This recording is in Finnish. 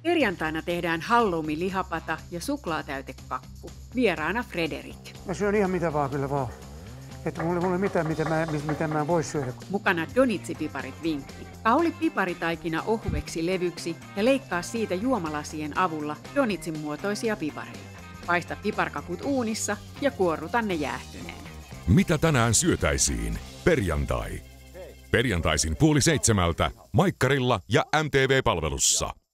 Perjantaina tehdään halloumi-lihapata ja suklaatäytekakku. Vieraana Frederik. Mä syön ihan mitä vaan kyllä vaan. Että mulla ei ole mitään, mitä mä en voi syödä. Mukana donitsippiparit vinkki. Kauli piparitaikina ohueksi levyksi ja leikkaa siitä juomalasien avulla donitsin muotoisia pipareita. Paista piparkakut uunissa ja kuorruta ne jäähtyneen. Mitä tänään syötäisiin? Perjantai. Perjantaisin 6:30 Maikkarilla ja MTV-palvelussa.